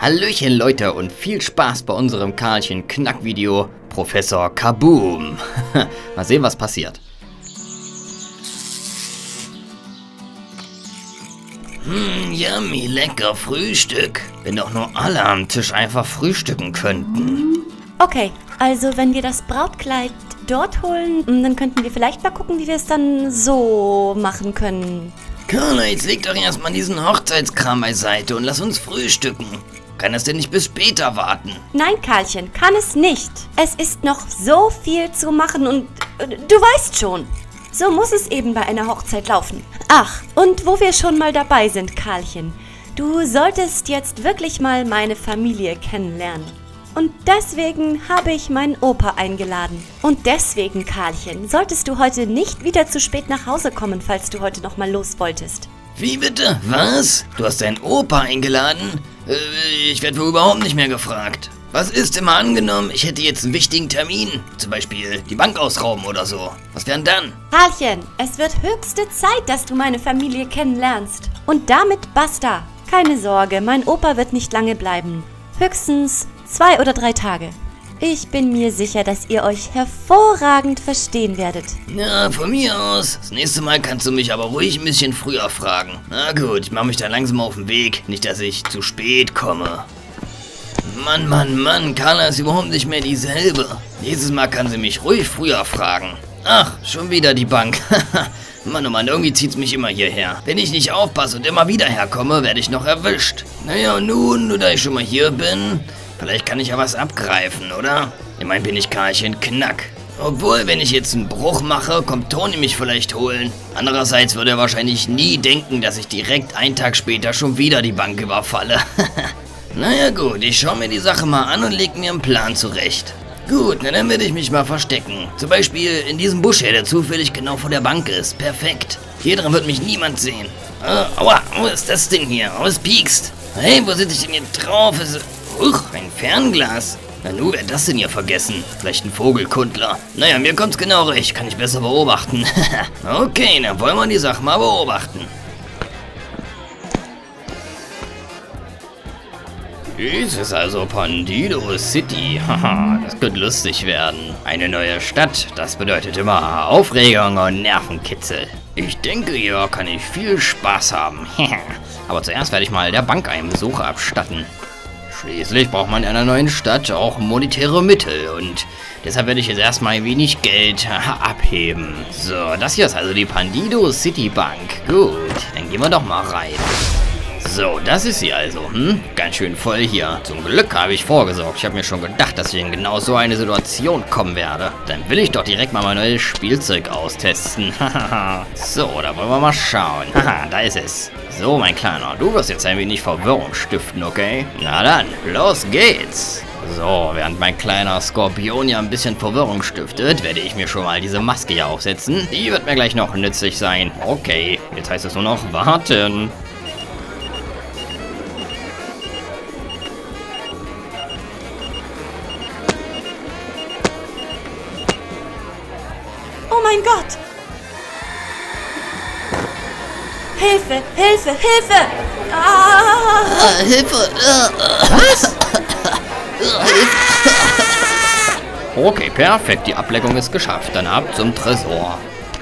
Hallöchen Leute und viel Spaß bei unserem Karlchen Knack-Video Professor Kaboom. Mal sehen, was passiert. Yummy, lecker Frühstück. Wenn doch nur alle am Tisch einfach frühstücken könnten. Okay, also wenn wir das Brautkleid dort holen, dann könnten wir vielleicht mal gucken, wie wir es dann so machen können. Carla, jetzt leg doch erstmal diesen Hochzeitskram beiseite und lass uns frühstücken. Kann das denn nicht bis später warten? Nein, Karlchen, kann es nicht. Es ist noch so viel zu machen und du weißt schon. So muss es eben bei einer Hochzeit laufen. Ach, und wo wir schon mal dabei sind, Karlchen. Du solltest jetzt wirklich mal meine Familie kennenlernen. Und deswegen habe ich meinen Opa eingeladen. Und deswegen, Karlchen, solltest du heute nicht wieder zu spät nach Hause kommen, falls du heute noch mal los wolltest. Wie bitte? Was? Du hast deinen Opa eingeladen? Ich werde wohl überhaupt nicht mehr gefragt. Was ist immer angenommen, ich hätte jetzt einen wichtigen Termin? Zum Beispiel die Bank ausrauben oder so. Was wären dann? Karlchen, es wird höchste Zeit, dass du meine Familie kennenlernst. Und damit basta. Keine Sorge, mein Opa wird nicht lange bleiben. Höchstens 2 oder 3 Tage. Ich bin mir sicher, dass ihr euch hervorragend verstehen werdet. Ja, von mir aus. Das nächste Mal kannst du mich aber ruhig ein bisschen früher fragen. Na gut, ich mache mich dann langsam auf den Weg. Nicht, dass ich zu spät komme. Mann, Carla ist überhaupt nicht mehr dieselbe. Nächstes Mal kann sie mich ruhig früher fragen. Ach, schon wieder die Bank. Mann, oh Mann, irgendwie zieht's mich immer hierher. Wenn ich nicht aufpasse und immer wieder herkomme, werde ich noch erwischt. Naja, und nun, da ich schon mal hier bin, vielleicht kann ich ja was abgreifen, oder? Immerhin bin ich Karlchen Knack. Obwohl, wenn ich jetzt einen Bruch mache, kommt Toni mich vielleicht holen. Andererseits würde er wahrscheinlich nie denken, dass ich direkt einen Tag später schon wieder die Bank überfalle. Naja gut, ich schaue mir die Sache mal an und leg mir einen Plan zurecht. Gut, na dann werde ich mich mal verstecken. Zum Beispiel in diesem Busch hier, der zufällig genau vor der Bank ist. Perfekt. Hier drin wird mich niemand sehen. Aua, was ist das denn hier? Oh, es piekst. Hey, wo sitze ich denn hier drauf? Ein Fernglas. Na nu, wer hat das denn hier vergessen? Vielleicht ein Vogelkundler. Naja, mir kommt's genau recht. Kann ich besser beobachten. Okay, dann wollen wir die Sache mal beobachten. Dies ist also Pandido City. Haha, das könnte lustig werden. Eine neue Stadt, das bedeutet immer Aufregung und Nervenkitzel. Ich denke, hier kann ich viel Spaß haben. Aber zuerst werde ich mal der Bank einen Besuch abstatten. Schließlich braucht man in einer neuen Stadt auch monetäre Mittel und deshalb werde ich jetzt erstmal ein wenig Geld abheben. So, das hier ist also die Pandido City Bank. Gut, dann gehen wir doch mal rein. So, das ist sie also, Ganz schön voll hier. Zum Glück habe ich vorgesorgt. Ich habe mir schon gedacht, dass ich in genau so eine Situation kommen werde. Dann will ich doch direkt mal mein neues Spielzeug austesten. So, da wollen wir mal schauen. Haha, da ist es. So, mein Kleiner, du wirst jetzt ein wenig Verwirrung stiften, okay? Na dann, los geht's. So, während mein kleiner Skorpion ja ein bisschen Verwirrung stiftet, werde ich mir schon mal diese Maske hier aufsetzen. Die wird mir gleich noch nützlich sein. Okay, jetzt heißt es nur noch warten. Oh mein Gott! Hilfe, Hilfe, Hilfe! Hilfe! Was? Okay, perfekt. Die Ablenkung ist geschafft. Dann ab zum Tresor.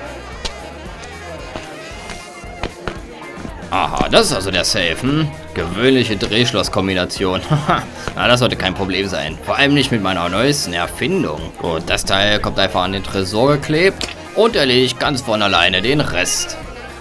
Aha, das ist also der Safe, Gewöhnliche Drehschlosskombination. Na, das sollte kein Problem sein. Vor allem nicht mit meiner neuesten Erfindung. Gut, das Teil kommt einfach an den Tresor geklebt und erledigt ganz von alleine den Rest.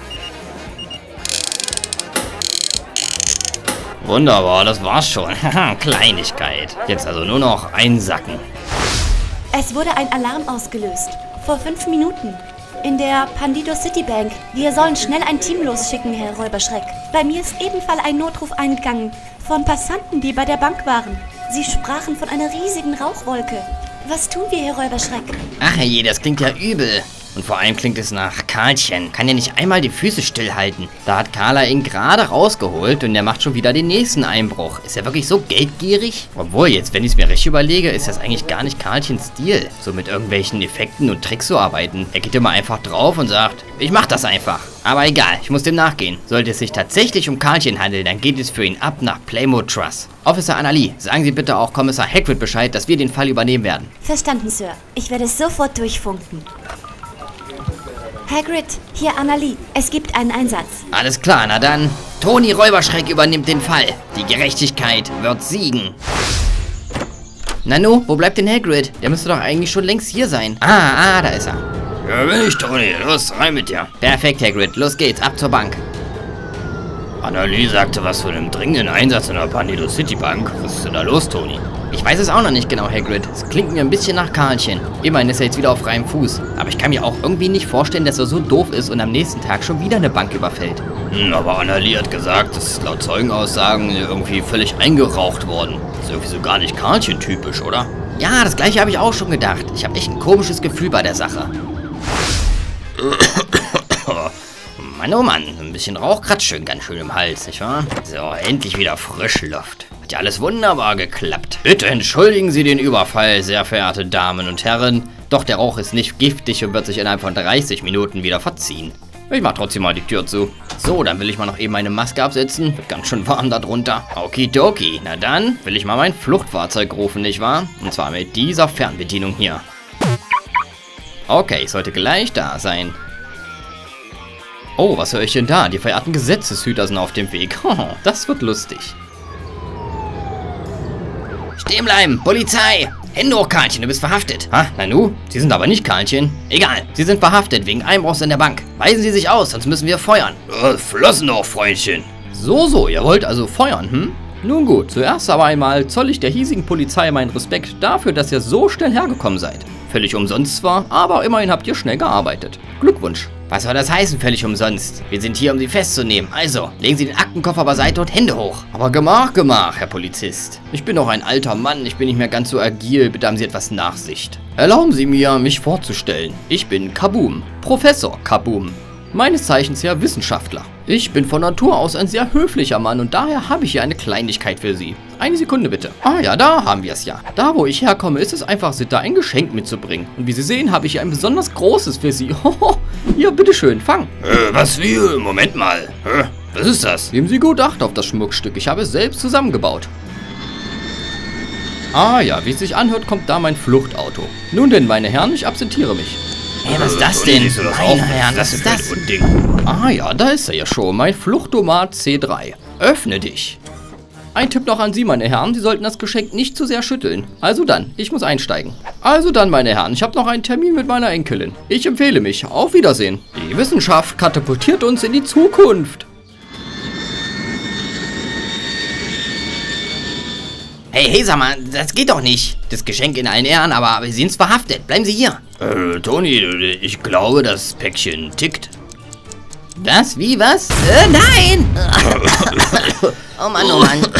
Wunderbar, das war's schon. Kleinigkeit. Jetzt also nur noch einsacken. Es wurde ein Alarm ausgelöst. Vor 5 Minuten. In der Pandido City Bank. Wir sollen schnell ein Team losschicken, Herr Räuberschreck. Bei mir ist ebenfalls ein Notruf eingegangen. Von Passanten, die bei der Bank waren. Sie sprachen von einer riesigen Rauchwolke. Was tun wir, Herr Räuberschreck? Ach je, das klingt ja übel. Und vor allem klingt es nach Karlchen. Kann ja nicht einmal die Füße stillhalten. Da hat Carla ihn gerade rausgeholt und der macht schon wieder den nächsten Einbruch. Ist er wirklich so geldgierig? Obwohl, jetzt, wenn ich es mir recht überlege, ist das eigentlich gar nicht Karlchens Stil. So mit irgendwelchen Effekten und Tricks zu arbeiten. Er geht immer einfach drauf und sagt, ich mach das einfach. Aber egal, ich muss dem nachgehen. Sollte es sich tatsächlich um Karlchen handeln, dann geht es für ihn ab nach Playmore Trust. Officer Annalie, sagen Sie bitte auch Kommissar Hagrid Bescheid, dass wir den Fall übernehmen werden. Verstanden, Sir. Ich werde es sofort durchfunken. Hagrid, hier Annalie. Es gibt einen Einsatz. Alles klar, na dann. Toni Räuberschreck übernimmt den Fall. Die Gerechtigkeit wird siegen. Nanu, wo bleibt denn Hagrid? Der müsste doch eigentlich schon längst hier sein. Da ist er. Ja, bin ich, Toni. Los, rein mit dir. Perfekt, Hagrid. Los geht's, ab zur Bank. Annalie sagte was von einem dringenden Einsatz in der Pandido City Bank. Was ist denn da los, Toni? Ich weiß es auch noch nicht genau, Hagrid. Es klingt mir ein bisschen nach Karlchen. Immerhin ist er jetzt wieder auf freiem Fuß. Aber ich kann mir auch irgendwie nicht vorstellen, dass er so doof ist und am nächsten Tag schon wieder eine Bank überfällt. Aber Annalie hat gesagt, das ist laut Zeugenaussagen irgendwie völlig eingeraucht worden. Ist irgendwie so gar nicht Karlchen-typisch, oder? Ja, das gleiche habe ich auch schon gedacht. Ich habe echt ein komisches Gefühl bei der Sache. Mann, oh Mann, ein bisschen Rauch kratzt schön ganz schön im Hals, nicht wahr? So, endlich wieder frische Luft. Hat ja alles wunderbar geklappt. Bitte entschuldigen Sie den Überfall, sehr verehrte Damen und Herren. Doch der Rauch ist nicht giftig und wird sich innerhalb von 30 Minuten wieder verziehen. Ich mach trotzdem mal die Tür zu. So, dann will ich mal noch eben meine Maske absetzen. Wird ganz schön warm da drunter. Okidoki. Na dann will ich mal mein Fluchtfahrzeug rufen, nicht wahr? Und zwar mit dieser Fernbedienung hier. Okay, ich sollte gleich da sein. Oh, was höre ich denn da? Die verehrten Gesetzeshüter sind auf dem Weg. Das wird lustig. Stehen bleiben! Polizei! Hände hoch, Karlchen, du bist verhaftet. Nanu? Sie sind aber nicht Karlchen. Egal, Sie sind verhaftet wegen Einbruchs in der Bank. Weisen Sie sich aus, sonst müssen wir feuern. Flossen doch, Freundchen. So, ihr wollt also feuern, Nun gut, zuerst aber einmal zoll ich der hiesigen Polizei meinen Respekt dafür, dass ihr so schnell hergekommen seid. Völlig umsonst zwar, aber immerhin habt ihr schnell gearbeitet. Glückwunsch. Was soll das heißen, völlig umsonst? Wir sind hier, um Sie festzunehmen. Also, legen Sie den Aktenkoffer beiseite und Hände hoch. Aber Gemach, Herr Polizist. Ich bin doch ein alter Mann, ich bin nicht mehr ganz so agil. Bitte haben Sie etwas Nachsicht. Erlauben Sie mir, mich vorzustellen. Ich bin Kaboom, Professor Kaboom. Meines Zeichens ja Wissenschaftler. Ich bin von Natur aus ein sehr höflicher Mann und daher habe ich hier eine Kleinigkeit für Sie. Eine Sekunde bitte. Ja, da haben wir es ja. Da, wo ich herkomme, ist es einfach Sitte, ein Geschenk mitzubringen. Und wie Sie sehen, habe ich hier ein besonders großes für Sie. Ja, bitteschön, fang. Was wie? Moment mal. Was ist das? Geben Sie gut Acht auf das Schmuckstück. Ich habe es selbst zusammengebaut. Ja, wie es sich anhört, kommt da mein Fluchtauto. Nun denn, meine Herren, ich absentiere mich. Hey, was ist das denn? Meine Herren, was ist das? Ja, da ist er ja schon. Mein Fluchtomat C3. Öffne dich. Ein Tipp noch an Sie, meine Herren. Sie sollten das Geschenk nicht zu sehr schütteln. Also dann, ich muss einsteigen. Also dann, meine Herren, ich habe noch einen Termin mit meiner Enkelin. Ich empfehle mich. Auf Wiedersehen. Die Wissenschaft katapultiert uns in die Zukunft. Hey, sag mal, das geht doch nicht. Das Geschenk in allen Ehren, aber Sie sind verhaftet. Bleiben Sie hier. Toni, ich glaube, das Päckchen tickt. Was? Wie, was? Nein! Oh Mann, oh Mann.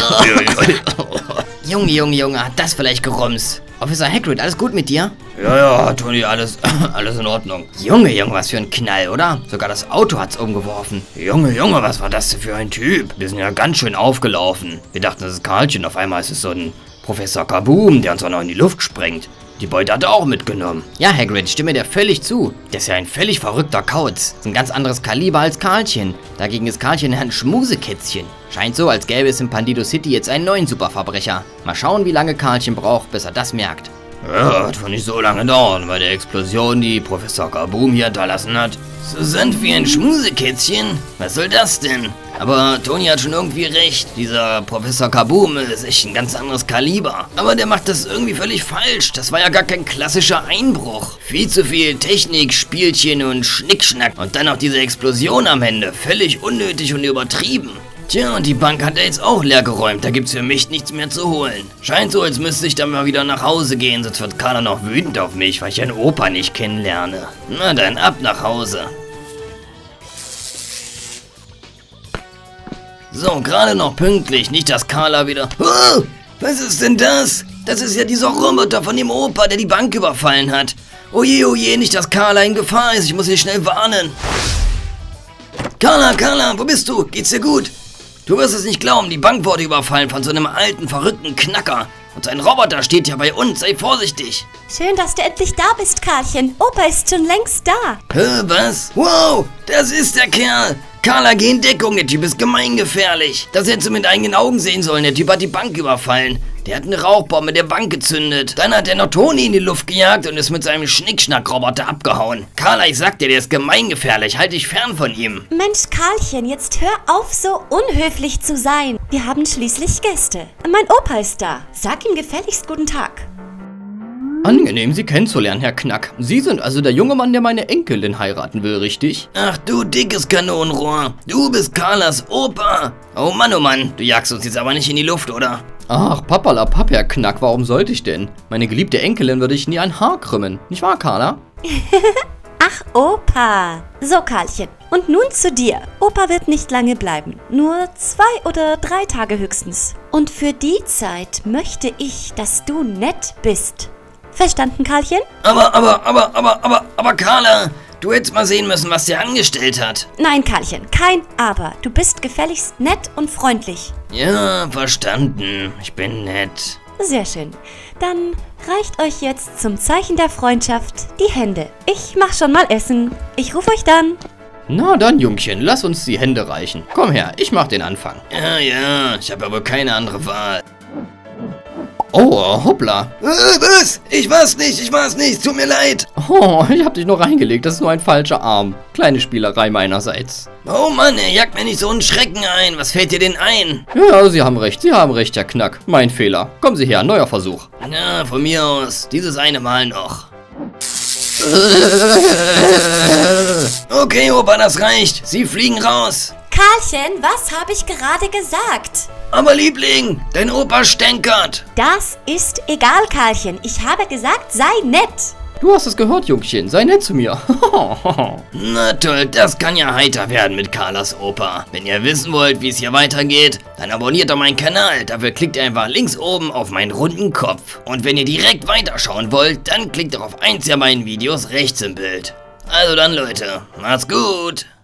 Junge, hat das vielleicht gerumst? Officer Hagrid, alles gut mit dir? Ja, Toni, alles in Ordnung. Junge, was für ein Knall, oder? Sogar das Auto hat's umgeworfen. Junge, was war das denn für ein Typ? Wir sind ja ganz schön aufgelaufen. Wir dachten, das ist Karlchen, auf einmal ist es so ein Professor Kaboom, der uns auch noch in die Luft sprengt. Die Beute hat er auch mitgenommen. Ja, Hagrid, ich stimme dir völlig zu. Das ist ja ein völlig verrückter Kauz. Ist ein ganz anderes Kaliber als Karlchen. Dagegen ist Karlchen ein Schmusekätzchen. Scheint so, als gäbe es in Pandido City jetzt einen neuen Superverbrecher. Mal schauen, wie lange Karlchen braucht, bis er das merkt. Ja, wird wohl nicht so lange dauern, bei der Explosion, die Professor Kaboom hier hinterlassen hat. So sind wie ein Schmusekätzchen? Was soll das denn? Aber Toni hat schon irgendwie recht. Dieser Professor Kaboom ist echt ein ganz anderes Kaliber. Aber der macht das irgendwie völlig falsch. Das war ja gar kein klassischer Einbruch. Viel zu viel Technik, Spielchen und Schnickschnack. Und dann noch diese Explosion am Ende. Völlig unnötig und übertrieben. Tja, und die Bank hat er jetzt auch leer geräumt. Da gibt's für mich nichts mehr zu holen. Scheint so, als müsste ich dann mal wieder nach Hause gehen. Sonst wird Carla noch wütend auf mich, weil ich einen Opa nicht kennenlerne. Na dann, ab nach Hause. So, gerade noch pünktlich. Nicht, dass Carla wieder... Oh, was ist denn das? Das ist ja dieser Roboter von dem Opa, der die Bank überfallen hat. oh je, nicht, dass Carla in Gefahr ist. Ich muss sie schnell warnen. Carla, wo bist du? Geht's dir gut? Du wirst es nicht glauben, die Bank wurde überfallen von so einem alten, verrückten Knacker. Und sein Roboter steht ja bei uns, sei vorsichtig. Schön, dass du endlich da bist, Karlchen. Opa ist schon längst da. Hä, was? Wow, das ist der Kerl. Carla, geh in Deckung, der Typ ist gemeingefährlich. Das hättest du mit eigenen Augen sehen sollen, der Typ hat die Bank überfallen. Der hat eine Rauchbombe der Bank gezündet. Dann hat er noch Toni in die Luft gejagt und ist mit seinem Schnickschnack-Roboter abgehauen. Carla, ich sag dir, der ist gemeingefährlich, halt dich fern von ihm. Mensch, Karlchen, jetzt hör auf, so unhöflich zu sein. Wir haben schließlich Gäste. Mein Opa ist da. Sag ihm gefälligst guten Tag. Angenehm, Sie kennenzulernen, Herr Knack. Sie sind also der junge Mann, der meine Enkelin heiraten will, richtig? Ach du dickes Kanonenrohr, du bist Carlas Opa. Oh Mann, du jagst uns jetzt aber nicht in die Luft, oder? Ach, Papperlapapp, Herr Knack, warum sollte ich denn? Meine geliebte Enkelin würde ich nie ein Haar krümmen. Nicht wahr, Carla? Ach, Opa. So, Karlchen. Und nun zu dir. Opa wird nicht lange bleiben. Nur 2 oder 3 Tage höchstens. Und für die Zeit möchte ich, dass du nett bist. Verstanden, Karlchen? Aber Carla, du hättest mal sehen müssen, was der angestellt hat. Nein, Karlchen, kein Aber. Du bist gefälligst nett und freundlich. Ja, verstanden. Ich bin nett. Sehr schön. Dann reicht euch jetzt zum Zeichen der Freundschaft die Hände. Ich mach schon mal Essen. Ich rufe euch dann. Na dann, Jungchen, lass uns die Hände reichen. Komm her, ich mach den Anfang. Ja, ich habe aber keine andere Wahl. Oh, hoppla. Was? Ich war's nicht, tut mir leid. Oh, ich hab dich nur reingelegt, das ist nur ein falscher Arm. Kleine Spielerei meinerseits. Oh Mann, er jagt mir nicht so einen Schrecken ein. Was fällt dir denn ein? Ja, Sie haben recht, Herr Knack. Mein Fehler. Kommen Sie her, neuer Versuch. Ja, von mir aus. Dieses eine Mal noch. Okay, Opa, das reicht. Sie fliegen raus. Karlchen, was habe ich gerade gesagt? Aber Liebling, dein Opa stänkert. Das ist egal, Karlchen. Ich habe gesagt, sei nett. Du hast es gehört, Jungchen. Sei nett zu mir. Na toll, das kann ja heiter werden mit Carlas Opa. Wenn ihr wissen wollt, wie es hier weitergeht, dann abonniert doch meinen Kanal. Dafür klickt ihr einfach links oben auf meinen runden Kopf. Und wenn ihr direkt weiterschauen wollt, dann klickt doch auf eins der meinen Videos rechts im Bild. Also dann, Leute, macht's gut.